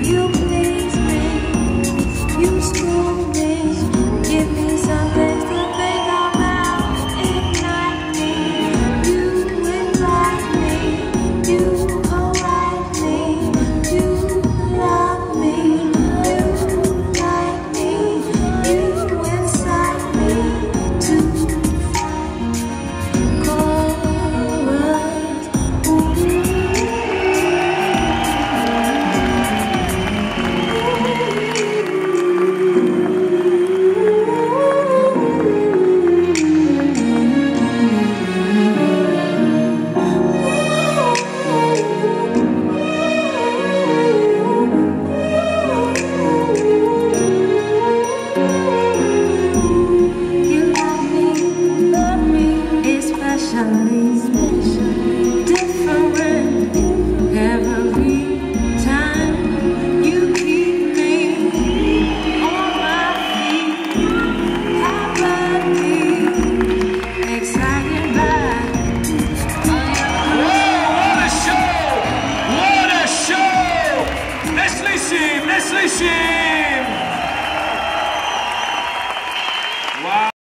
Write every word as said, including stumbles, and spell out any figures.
You please me, you school me, give me some things to think about, ignite me. You invite me, you correct me, you love me, you like me, you incite me to especially different every time you keep me on my feet, happily excited by What a show! What a show! Let's listen, let's listen! Wow.